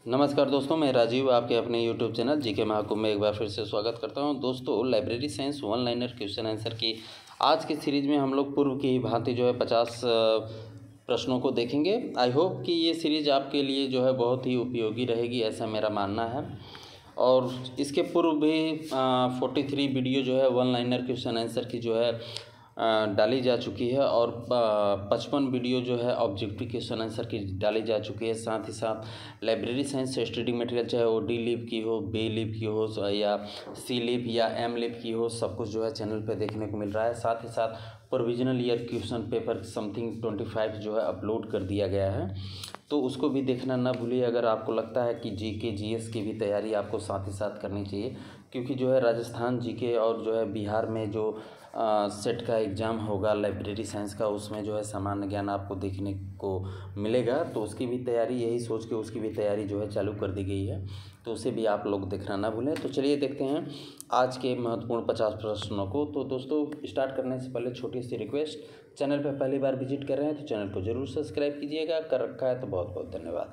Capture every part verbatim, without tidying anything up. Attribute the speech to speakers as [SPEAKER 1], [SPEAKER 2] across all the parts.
[SPEAKER 1] नमस्कार दोस्तों, मैं राजीव आपके अपने यूट्यूब चैनल जीके महाकुंभ में एक बार फिर से स्वागत करता हूं। दोस्तों, library science one liner question answer की आज की सीरीज़ में हम लोग पूर्व की ही भांति जो है पचास प्रश्नों को देखेंगे। आई होप कि ये सीरीज़ आपके लिए जो है बहुत ही उपयोगी रहेगी, ऐसा मेरा मानना है। और इसके पूर्व भी फोर्टी थ्री वीडियो जो है वन लाइनर क्वेश्चन आंसर की जो है डाली जा चुकी है और पचपन वीडियो जो है ऑब्जेक्टिव क्वेश्चन आंसर की डाली जा चुकी है। साथ ही साथ लाइब्रेरी साइंस स्टडी मटेरियल चाहे वो डी लिप की हो, बी लिप की हो या सी लिप या एम लिप की हो, सब कुछ जो है चैनल पे देखने को मिल रहा है। साथ ही साथ provisional year question paper something twenty five जो है अपलोड कर दिया गया है, तो उसको भी देखना ना भूलिए। अगर आपको लगता है कि जीके जीएस की भी तैयारी आपको साथ ही साथ करनी चाहिए, क्योंकि जो है राजस्थान जीके और जो है बिहार में जो आ, सेट का एग्ज़ाम होगा लाइब्रेरी साइंस का, उसमें जो है सामान्य ज्ञान आपको देखने को मिलेगा, तो उसकी भी तैयारी यही सोच के उसकी भी तैयारी जो है चालू कर दी गई है, तो उसे भी आप लोग देखना ना भूलें। तो चलिए देखते हैं आज के महत्वपूर्ण पचास प्रश्नों को। तो दोस्तों, स्टार्ट करने से पहले छोटी सी रिक्वेस्ट, चैनल पर पहली बार विजिट कर रहे हैं तो चैनल को ज़रूर सब्सक्राइब कीजिएगा, कर रखा है तो बहुत बहुत धन्यवाद।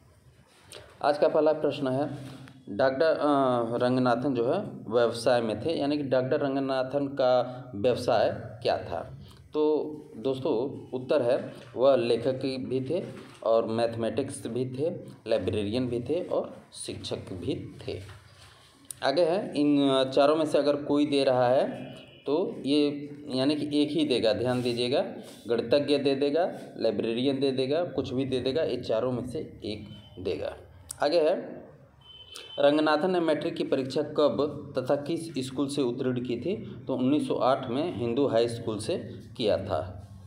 [SPEAKER 1] आज का पहला प्रश्न है, डॉक्टर रंगनाथन जो है व्यवसाय में थे, यानी कि डॉक्टर रंगनाथन का व्यवसाय क्या था? तो दोस्तों उत्तर है, वह लेखक भी थे और मैथमेटिक्स भी थे, लाइब्रेरियन भी थे और शिक्षक भी थे। आगे है, इन चारों में से अगर कोई दे रहा है तो ये यानी कि एक ही देगा, ध्यान दीजिएगा। गणितज्ञ दे देगा, लाइब्रेरियन दे देगा, कुछ भी दे देगा, ये चारों में से एक देगा। आगे है, रंगनाथन ने मैट्रिक की परीक्षा कब तथा किस स्कूल से उत्तीर्ण की थी? तो उन्नीस सौ आठ में हिंदू हाई स्कूल से किया था।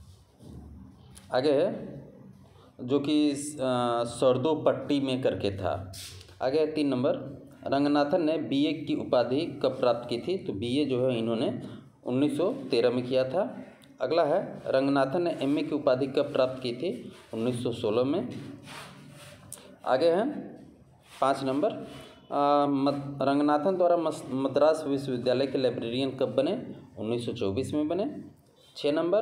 [SPEAKER 1] आगे है, जो कि सरदोपट्टी में करके था। आगे है तीन नंबर, रंगनाथन ने बीए की उपाधि कब प्राप्त की थी? तो बीए जो है इन्होंने उन्नीस सौ तेरह में किया था। अगला है, रंगनाथन ने एमए की उपाधि कब प्राप्त की थी? उन्नीस सौ सोलह में। आगे है पाँच नंबर, रंगनाथन द्वारा मद्रास विश्वविद्यालय के लाइब्रेरियन कब बने? उन्नीस सौ चौबीस में बने। छः नंबर,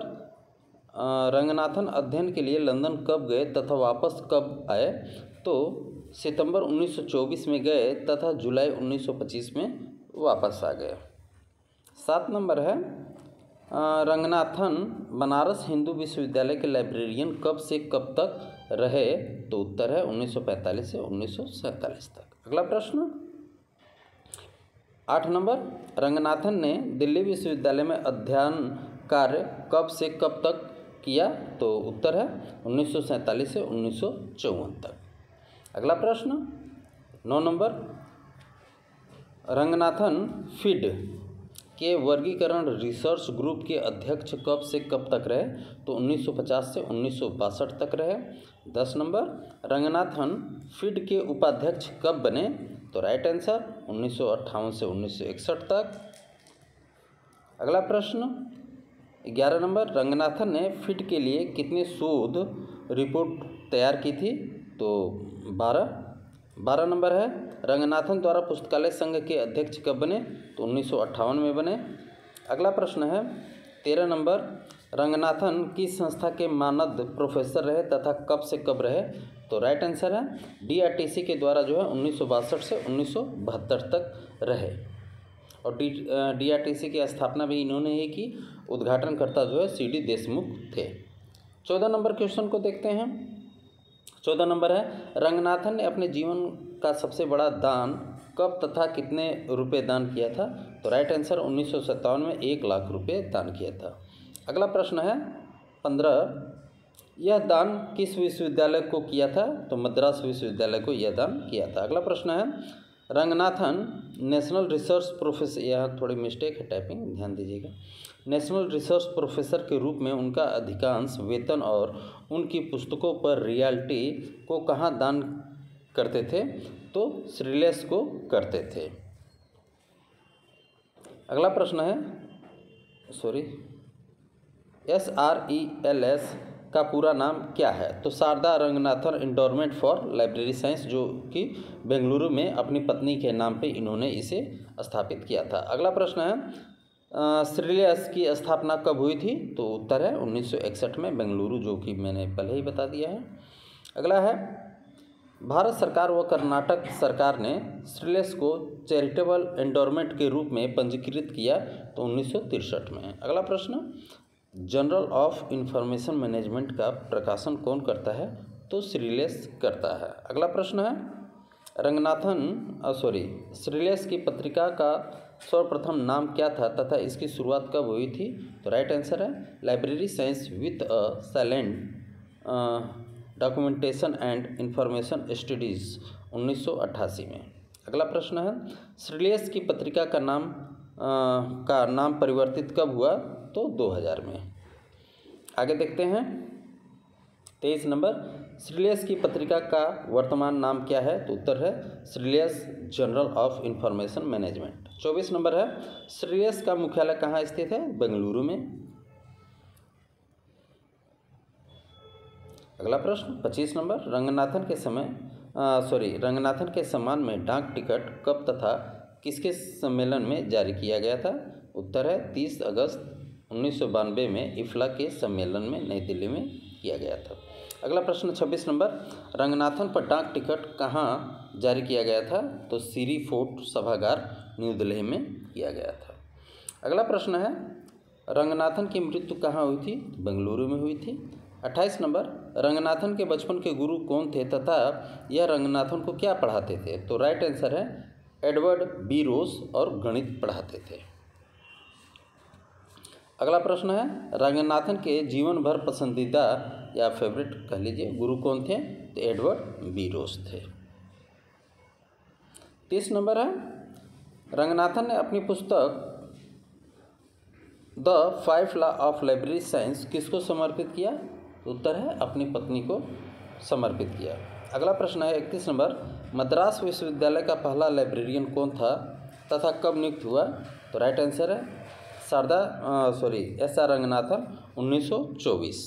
[SPEAKER 1] रंगनाथन अध्ययन के लिए लंदन कब गए तथा वापस कब आए? तो सितंबर उन्नीस सौ चौबीस में गए तथा जुलाई उन्नीस सौ पच्चीस में वापस आ गए। सात नंबर है, रंगनाथन बनारस हिंदू विश्वविद्यालय के लाइब्रेरियन कब से कब तक रहे? तो उत्तर है उन्नीस सौ पैंतालीस से उन्नीस सौ सैंतालीस तक। अगला प्रश्न आठ नंबर, रंगनाथन ने दिल्ली विश्वविद्यालय में अध्ययन कार्य कब से कब तक किया? तो उत्तर है उन्नीस सौ सैंतालीस से उन्नीस सौ चौवन तक। अगला प्रश्न नौ नंबर, रंगनाथन फीड के वर्गीकरण रिसर्च ग्रुप के अध्यक्ष कब से कब तक रहे? तो उन्नीस सौ पचास से उन्नीस सौ बासठ तक रहे। दस नंबर, रंगनाथन फीड के उपाध्यक्ष कब बने? तो राइट आंसर उन्नीस सौ अट्ठावन से उन्नीस सौ इकसठ तक। अगला प्रश्न ग्यारह नंबर, रंगनाथन ने फीड के लिए कितने शोध रिपोर्ट तैयार की थी? तो बारह। बारह नंबर है, रंगनाथन द्वारा पुस्तकालय संघ के अध्यक्ष कब बने? तो उन्नीस सौ अट्ठावन में बने। अगला प्रश्न है तेरह नंबर, रंगनाथन किस संस्था के मानद प्रोफेसर रहे तथा कब से कब रहे? तो राइट आंसर है डीआरटीसी के द्वारा जो है उन्नीस सौ बासठ से उन्नीस सौ बहत्तर तक रहे। और डी डीआरटीसी की स्थापना भी इन्होंने ही की। उद्घाटनकर्ता जो है सी डी देशमुख थे। चौदह नंबर क्वेश्चन को देखते हैं। चौदह नंबर है, रंगनाथन ने अपने जीवन का सबसे बड़ा दान कब तथा कितने रुपए दान किया था? तो राइट आंसर उन्नीस सौ सत्तावन में एक लाख रुपए दान किया था। अगला प्रश्न है पंद्रह, यह दान किस विश्वविद्यालय को किया था? तो मद्रास विश्वविद्यालय को यह दान किया था। अगला प्रश्न है, रंगनाथन नेशनल रिसर्च प्रोफेसर, यह थोड़ी मिस्टेक है टाइपिंग, ध्यान दीजिएगा। नेशनल रिसर्च प्रोफेसर के रूप में उनका अधिकांश वेतन और उनकी पुस्तकों पर रॉयल्टी को कहाँ दान करते थे? तो श्रीलेस को करते थे। अगला प्रश्न है, sorry S R E L S का पूरा नाम क्या है? तो Sharda Ranganathan endowment for library science, जो कि बेंगलुरु में अपनी पत्नी के नाम पे इन्होंने इसे स्थापित किया था। अगला प्रश्न है, श्रीलेस की स्थापना कब हुई थी? तो उत्तर है उन्नीस सौ इकसठ में बेंगलुरु, जो कि मैंने पहले ही बता दिया है। अगला है, भारत सरकार व कर्नाटक सरकार ने श्रीलेस को चैरिटेबल एंडोरमेंट के रूप में पंजीकृत किया तो उन्नीस सौ तिरसठ में। अगला प्रश्न, जर्नल ऑफ इंफॉर्मेशन मैनेजमेंट का प्रकाशन कौन करता है तो श्रीलेस करता है। अगला प्रश्न है, रंगनाथन सॉरी श्रीलेस की पत्रिका का सर्वप्रथम नाम क्या था तथा इसकी शुरुआत कब हुई थी तो राइट आंसर है library science with a silent documentation and information studies उन्नीस सौ अट्ठासी में। अगला प्रश्न है, श्रीलेस की पत्रिका का नाम आ, का नाम परिवर्तित कब हुआ तो दो हज़ार में। आगे देखते हैं, तेईस नंबर, श्रीलेस की पत्रिका का वर्तमान नाम क्या है तो उत्तर है SRELS journal of information management. चौबीस नंबर है, श्रीलेस का मुख्यालय कहाँ स्थित है बेंगलुरु में। अगला प्रश्न, पच्चीस नंबर, रंगनाथन के समय सॉरी रंगनाथन के सम्मान में डाक टिकट कब तथा किसके सम्मेलन में जारी किया गया था। उत्तर है तीस अगस्त उन्नीस सौ बानवे में इफ्ला के सम्मेलन में नई दिल्ली में किया गया था। अगला प्रश्न, छब्बीस नंबर, रंगनाथन पर डाक टिकट कहाँ जारी किया गया था तो सीरी फोर्ट सभागार न्यू दिल्ली में किया गया था। अगला प्रश्न है, रंगनाथन की मृत्यु कहाँ हुई थी बेंगलुरु में हुई थी। अट्ठाईस नंबर, रंगनाथन के बचपन के गुरु कौन थे तथा यह रंगनाथन को क्या पढ़ाते थे तो राइट आंसर है एडवर्ड बी रोज और गणित पढ़ाते थे। अगला प्रश्न है, रंगनाथन के जीवन भर पसंदीदा या फेवरेट कह लीजिए गुरु कौन थे तो एडवर्ड बी रोज थे। तीस नंबर है, रंगनाथन ने अपनी पुस्तक the five law of library science किसको समर्पित किया उत्तर है अपनी पत्नी को समर्पित किया। अगला प्रश्न है, इकतीस नंबर, मद्रास विश्वविद्यालय का पहला लाइब्रेरियन कौन था तथा कब नियुक्त हुआ तो राइट आंसर है Sharda sorry S R Ranganathan उन्नीस सौ चौबीस।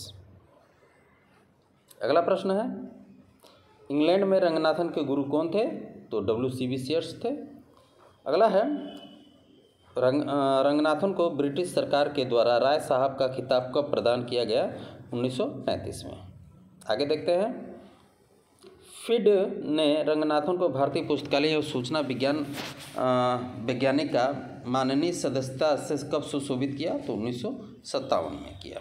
[SPEAKER 1] अगला प्रश्न है, इंग्लैंड में रंगनाथन के गुरु कौन थे तो डब्ल्यू सी बी सीयर्स थे। अगला है, रंग रंगनाथन को ब्रिटिश सरकार के द्वारा राय साहब का खिताब कब प्रदान किया गया उन्नीस सौ पैंतीस में। आगे देखते हैं, फिड ने रंगनाथन को भारतीय पुस्तकालय और सूचना विज्ञान वैज्ञानिक का माननीय सदस्यता से कब सुशोभित किया तो उन्नीस सौ सत्तावन में किया।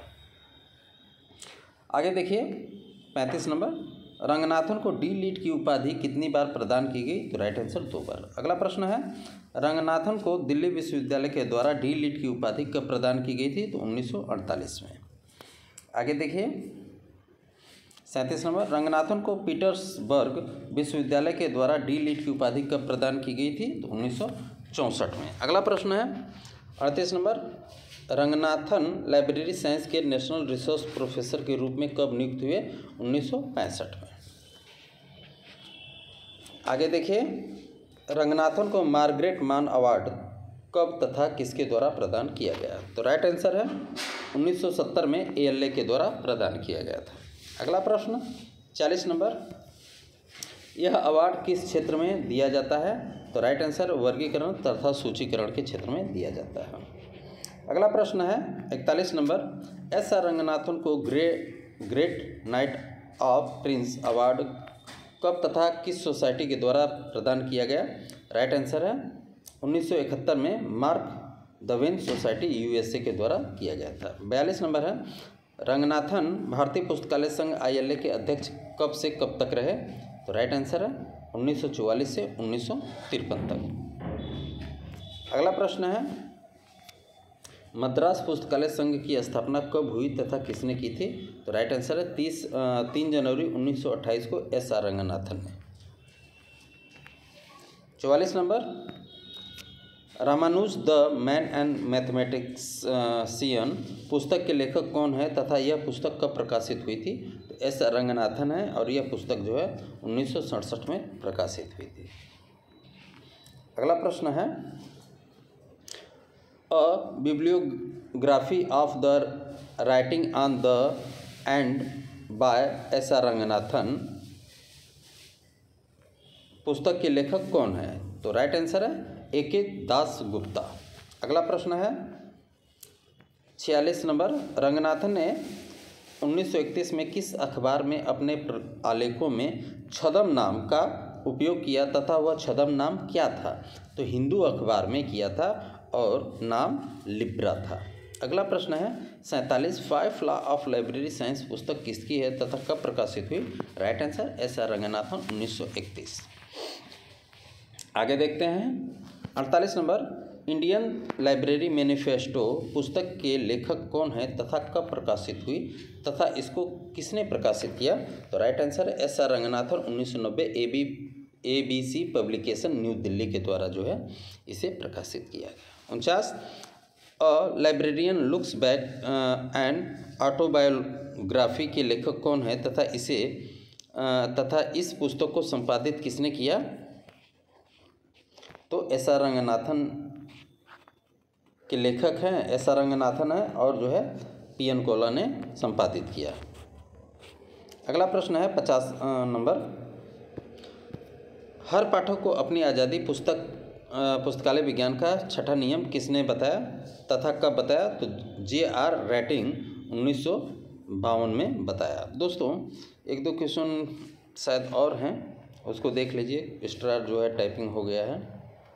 [SPEAKER 1] आगे देखिए, पैंतीस नंबर, रंगनाथन को डी लिट की उपाधि कितनी बार प्रदान की गई तो राइट आंसर दो बार। अगला प्रश्न है, रंगनाथन को दिल्ली विश्वविद्यालय के द्वारा डी लिट की उपाधि कब प्रदान की गई थी तो उन्नीस सौ अड़तालीस में। आगे देखिए, सैंतीस नंबर, रंगनाथन को पीटर्सबर्ग विश्वविद्यालय के द्वारा डी लिट की उपाधि कब प्रदान की गई थी तो उन्नीस सौ चौंसठ में। अगला प्रश्न है, अड़तीस नंबर, रंगनाथन लाइब्रेरी साइंस के नेशनल रिसोर्स प्रोफेसर के रूप में कब नियुक्त हुए उन्नीस सौ पैंसठ में। आगे देखिए, रंगनाथन को मार्गरेट मान अवार्ड कब तथा किसके द्वारा प्रदान किया गया तो राइट आंसर है उन्नीस सौ सत्तर में ए एल ए के द्वारा प्रदान किया गया था। अगला प्रश्न, चालीस नंबर, यह अवार्ड किस क्षेत्र में दिया जाता है तो राइट आंसर वर्गीकरण तथा सूचीकरण के क्षेत्र में दिया जाता है। अगला प्रश्न है, इकतालीस नंबर, एस आर रंगनाथन को gre great knight of prince award कब तथा किस सोसाइटी के द्वारा प्रदान किया गया राइट आंसर है उन्नीस सौ इकहत्तर में Mark Twain society U S A के द्वारा किया गया था। बयालीस नंबर है, रंगनाथन भारतीय पुस्तकालय संघ आई एल ए के अध्यक्ष कब से कब तक रहे तो राइट आंसर है उन्नीस सौ चौवालीस से उन्नीस सौ तिरपन तक। अगला प्रश्न है, मद्रास पुस्तकालय संघ की स्थापना कब हुई तथा किसने की थी तो राइट आंसर है तीस तीन जनवरी उन्नीस सौ अट्ठाईस को एस आर रंगनाथन ने। चौवालीस नंबर, Ramanuja the man and mathematician पुस्तक के लेखक कौन है तथा यह पुस्तक कब प्रकाशित हुई थी तो एस आर रंगनाथन है और यह पुस्तक जो है उन्नीस सौ सड़सठ में प्रकाशित हुई थी। अगला प्रश्न है, a bibliography of the writing on the and by S R Ranganathan पुस्तक के लेखक कौन है तो राइट आंसर है ए के दास गुप्ता। अगला प्रश्न है, छियालीस नंबर, रंगनाथन ने उन्नीस सौ इकतीस में किस अखबार में अपने आलेखों में छद्म नाम का उपयोग किया तथा वह छद्म नाम क्या था? तो हिंदू अखबार में किया था और नाम लिब्रा था। अगला प्रश्न है सैंतालीस five law of library science पुस्तक किसकी है तथा कब प्रकाशित हुई? Right answer S R Ranganathan उन्नीस सौ इकतीस। आगे देखते हैं अड़तालीस नंबर, इंडियन लाइब्रेरी मैनिफेस्टो पुस्तक के लेखक कौन है तथा कब प्रकाशित हुई तथा इसको किसने प्रकाशित किया? तो right answer S R Ranganathan उन्नीस सौ नब्बे A B A B C publication new Delhi के द्वारा जो है इसे प्रकाशित किया गया। उनचास, a librarian looks back and autobiography के लेखक कौन है तथा इसे uh, तथा इस पुस्तक को संपादित किसने किया? तो एस आर रंगनाथन के लेखक हैं, एस आर रंगनाथन है और जो है पी एन कोला ने संपादित किया। अगला प्रश्न है पचास नंबर, हर पाठक को अपनी आज़ादी पुस्तक पुस्तकालय विज्ञान का छठा नियम किसने बताया तथा कब बताया? तो जे आर रैटिंग उन्नीस सौ बावन में बताया। दोस्तों एक दो क्वेश्चन शायद और हैं, उसको देख लीजिए। एक्स्ट्रा जो है टाइपिंग हो गया है।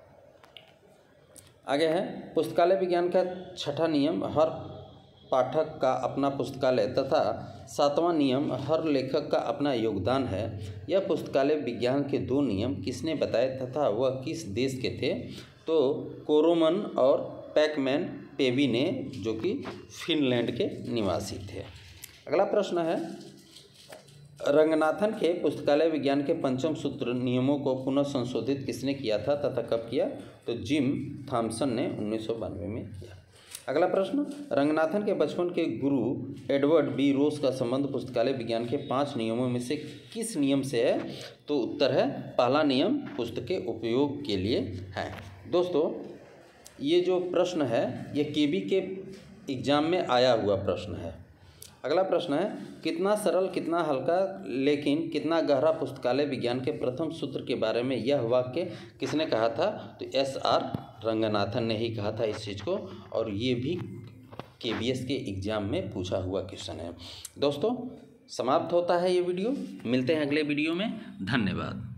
[SPEAKER 1] आगे है पुस्तकालय विज्ञान का छठा नियम हर पाठक का अपना पुस्तकालय तथा सातवां नियम हर लेखक का अपना योगदान है। यह पुस्तकालय विज्ञान के दो नियम किसने बताए तथा वह किस देश के थे? तो कोरोमन और पैकमैन पेवी ने, जो कि फिनलैंड के निवासी थे। अगला प्रश्न है रंगनाथन के पुस्तकालय विज्ञान के पंचम सूत्र नियमों को पुनः संशोधित किसने किया था तथा कब किया? तो जिम थॉमसन ने उन्नीस सौ बानवे में किया। अगला प्रश्न, रंगनाथन के बचपन के गुरु एडवर्ड बी रोस का संबंध पुस्तकालय विज्ञान के पांच नियमों में से किस नियम से है? तो उत्तर है पहला नियम पुस्तक के उपयोग के लिए है। दोस्तों ये जो प्रश्न है ये केबी के एग्जाम में आया हुआ प्रश्न है। अगला प्रश्न है कितना सरल कितना हल्का लेकिन कितना गहरा पुस्तकालय विज्ञान के प्रथम सूत्र के बारे में यह वाक्य किसने कहा था? तो एस आर रंगनाथन ने ही कहा था इस चीज़ को, और ये भी केबीएस के एग्ज़ाम में पूछा हुआ क्वेश्चन है। दोस्तों समाप्त होता है ये वीडियो, मिलते हैं अगले वीडियो में। धन्यवाद।